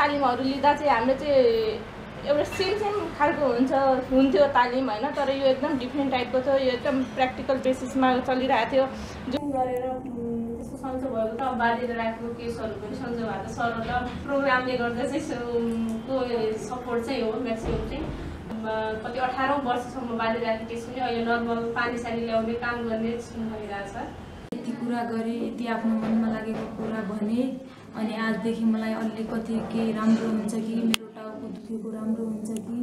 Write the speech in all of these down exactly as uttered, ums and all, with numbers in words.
तालिमहरू लिँदा चाहिँ हाम्रो चाहिँ एउटा सेम सेम खालको हुन्छ हुन्थ्यो तालिम होइन, तर यो एकदम डिफ्रेन्ट टाइपको थियो। यो एकदम प्र्याक्टिकल बेसिसमा चलिरहेको थियो जुन गरेर त्यस्तो सन्चो भएको त बाँधेर राखेको केसहरू पनि सन्चो भएको छ र त प्रोग्रामले गर्दा चाहिँ को सपोर्ट चाहिँ हो म्याक्सिमम् चाहिँ कति अठारौँ वर्षसम्म बाँधेर राखेको केस पनि अहिले नर्मल पानी सानी ल्याउने काम गर्ने सुन्नु भइरहेछ। यति कुरा गरेँ, यति आफ्नो मनमा लागेको कुरा भने अनि आजदेखि मलाई अलिकति केही राम्रो हुन्छ कि मेरो टाउको दुखेको राम्रो हुन्छ कि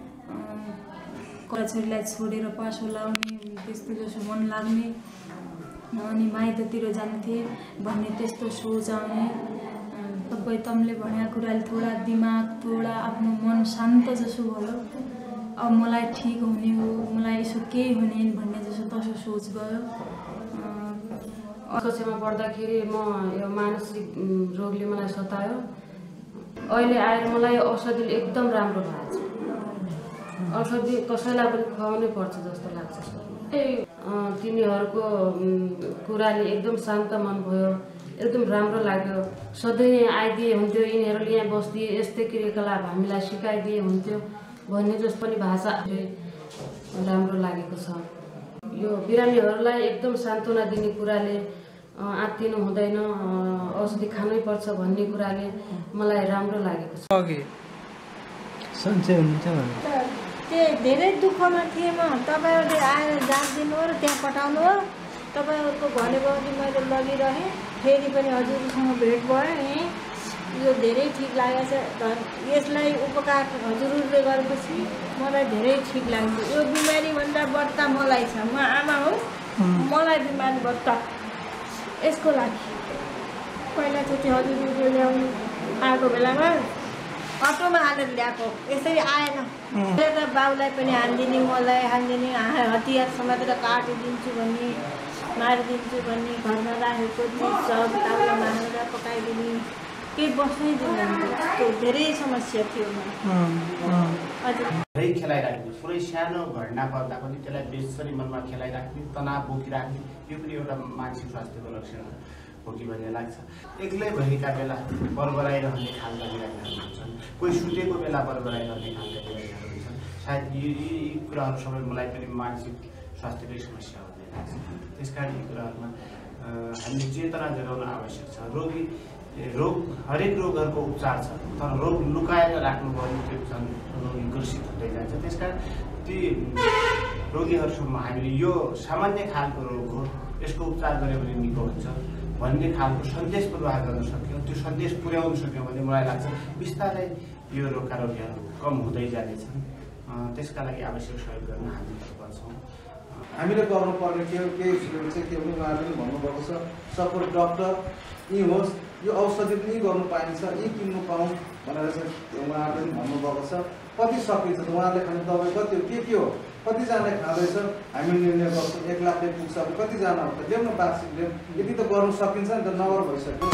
छोरीलाई छोडेर पासो लाउने त्यस्तो जसो मन लाग्ने अनि माइततिर जान्थे भन्ने त्यस्तो सोच आउने। तपाईँ तमले भनेको कुराले थोडा दिमाग थोडा आफ्नो मन शान्त जसो भयो। अब मलाई ठिक हुने हो, मलाई यसो केही हुने भन्ने जसो तसो सोच गयो। कक्षामा पढ्दाखेरि म यो मानसिक रोगले मलाई सतायो। अहिले आएर मलाई औषधिले एकदम राम्रो भएको छ। औषधि कसैलाई पनि खुवाउनै पर्छ जस्तो लाग्छ। तिनीहरूको कुराले एकदम शान्त मन भयो, एकदम राम्रो लाग्यो। सधैँ आइदिए हुन्थ्यो, यिनीहरूले यहाँ बस्दिए यस्तै क्रियाकलाप हामीलाई सिकाइदिए हुन्थ्यो भन्ने जस्तो पनि भाषा राम्रो लागेको छ। यो बिरामीहरूलाई एकदम सान्त्वना दिने कुराले आत्तिनु हुँदैन, औषधि खानै पर्छ भन्ने कुराले मलाई राम्रो लागेको छ। सन्चै हुनुहुन्छ भने त्यो धेरै दुःखमा थिएँ म। तपाईँहरूले आएर जाँच दिनु र त्यहाँ पठाउनु हो। तपाईँहरूको भनेको अघि मैले लगिरहेँ, फेरि पनि हजुरसँग भेट भयो। यो धेरै ठिक लागेको छ। यसलाई उपकार हजुरले गरेपछि मलाई धेरै ठिक लाग्यो। यो बिमारीभन्दा बढ्ता मलाई छ, म आमा हो, मलाई बिमारी बढ्ता यसको लागि पहिलाचोटि हजुरले ल्याउनु आएको बेलामा अटोमा हालेर ल्याएको, यसरी आएन। त बाउलाई पनि हानिदिने, मलाई हानिदिने, हतियार समातेर काटिदिन्छु भन्ने, मारिदिन्छु भन्ने, घरमा राखेको चिज सब ताउलामा हालेर पकाइदिने, केही बस्नै दिँदैन। त्यस्तो धेरै समस्या थियो। धेरै खेलाइराख्ने, पुरै सानो घटना पर्दा पनि त्यसलाई बेसरी मनमा खेलाइराख्ने, तनाव बोकिराख्ने, यो पनि एउटा मानसिक स्वास्थ्यको लक्षण हो कि भन्ने लाग्छ। एक्लै भएका बेला बरबराइरहने खालका बिरामीहरू हुन्छन्, कोही सुतेको बेला बरबराइरहने खालका बिरामीहरू हुन्छन्। सायद यी यी कुराहरू सबै मलाई पनि मानसिक स्वास्थ्यकै समस्या हो भन्ने लाग्छ। त्यस कारण यी कुराहरूमा हामीले चेतना जगाउन आवश्यक छ। रोगी रोग हरेक रोगहरूको उपचार छ, तर रोग लुकाएर राख्नुभयो भने त्यो झन् रोगी ग्रसित हुँदै जान्छ। त्यस कारण ती रोगीहरूसम्म हामीले यो सामान्य खालको रोग हो, यसको उपचार गऱ्यो भने निको हुन्छ भन्ने खालको सन्देश प्रवाह गर्न सक्यौँ, त्यो सन्देश पुर्याउन सक्यौँ भने मलाई लाग्छ बिस्तारै यो रोगका रोगीहरू कम हुँदै जानेछन्। त्यसका लागि आवश्यक सहयोग गर्न हामी तत्पर छौँ। हामीले गर्नुपर्ने के के चाहिँ के पनि उहाँहरूले पनि भन्नुभएको छ, सपोर्ट डक्टर यी होस्, यो औषधि पनि गर्नु पाइन्छ, यी किन्नु पाऊँ भनेर चाहिँ उहाँहरूले पनि भन्नुभएको छ। कति सकिन्छ उहाँहरूले खाने दबाई कति हो, के के हो, कतिजनाले खाँदैछ, हामी निर्णय गर्छौँ। एक लाखले पुग्छ, अब कतिजना हो त ल्याउनु वार्षिक ल्याउँ, यति त गर्नु सकिन्छ नि त, नगर भइसक्यो।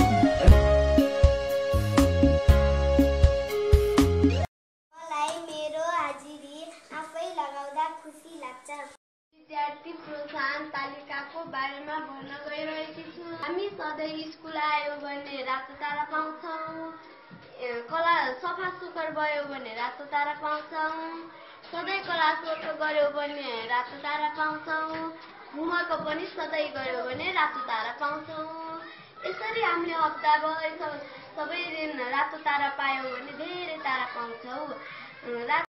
मलाई मेरो हाजिरी आफै लगाउँदा खुसी लाग्छ। विद्यार्थी प्रोत्साहन तालिकाको बारेमा भन्न गइरहेकी छु। हामी सधैँ स्कुल आयो भने रातो तारा पाउँछौँ, कला सफा सुग्घर भयो भने रातो तारा पाउँछौँ, सधैँ क्लास वर्क गऱ्यो भने रातो तारा पाउँछौँ, होमवर्क पनि सधैँ गऱ्यो भने रातो तारा पाउँछौँ। यसरी हामीले हप्ताभर सबै दिन रातो तारा पायौँ भने धेरै तारा पाउँछौँ।